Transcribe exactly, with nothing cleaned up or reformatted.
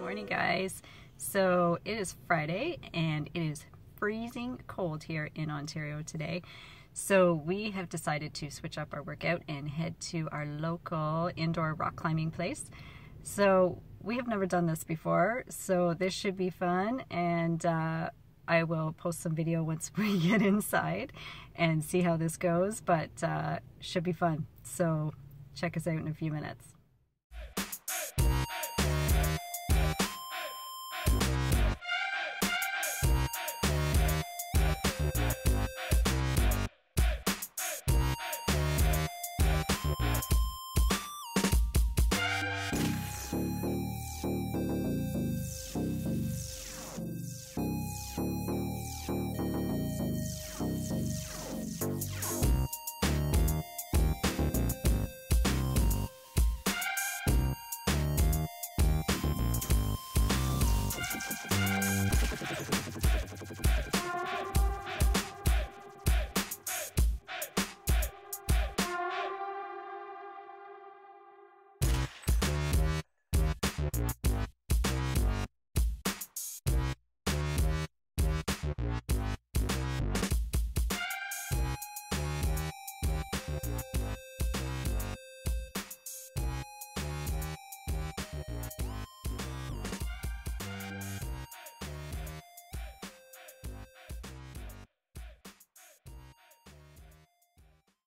morning, guys. So it is Friday and it is freezing cold here in Ontario today. So we have decided to switch up our workout and head to our local indoor rock climbing place. So we have never done this before, so this should be fun, and uh, I will post some video once we get inside and see how this goes, but uh, should be fun. So check us out in a few minutes.